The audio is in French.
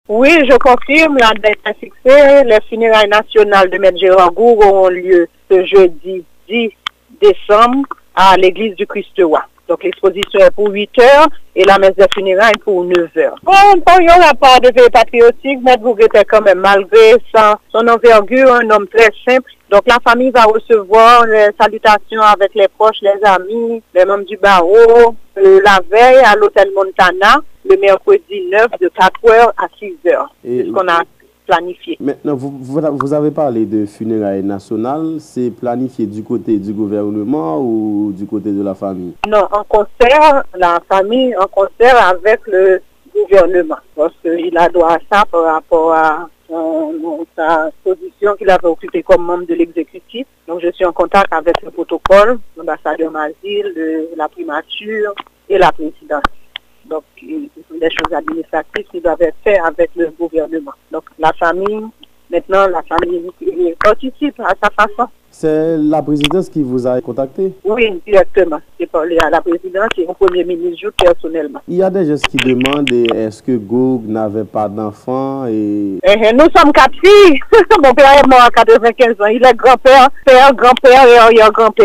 Oui, je confirme, la date est fixée. Les funérailles nationales de Maître Gérard Gourd auront lieu ce jeudi 10 décembre à l'église du Christ-Roi. Donc l'exposition est pour 8 heures et la messe de funérailles pour 9 heures. Bon, il n'y aura pas de veille patriotique, Maître Gourd était quand même, malgré son envergure, un homme très simple. Donc la famille va recevoir les salutations avec les proches, les amis, les membres du barreau, la veille à l'hôtel Montana, le mercredi 9 de 4h à 6h. C'est ce qu'on a planifié. Maintenant, vous avez parlé de funérailles nationales. C'est planifié du côté du gouvernement ou du côté de la famille? Non, en concert, la famille, en concert avec le gouvernement. Parce qu'il a droit à ça par rapport à sa position qu'il avait occupée comme membre de l'exécutif. Donc je suis en contact avec le protocole, l'ambassadeur Mazil, la primature et la présidence. Donc, ce sont des choses administratives qui doivent être faites avec le gouvernement. Donc, la famille participe à sa façon. C'est la présidence qui vous a contacté? Oui, directement. J'ai parlé à la présidence et au Premier ministre personnellement. Il y a des gens qui demandent est-ce que Gourd n'avait pas d'enfants et... Nous sommes 4 filles. Mon père est mort à 95 ans. Il est grand-père, père, grand-père et arrière-grand-père.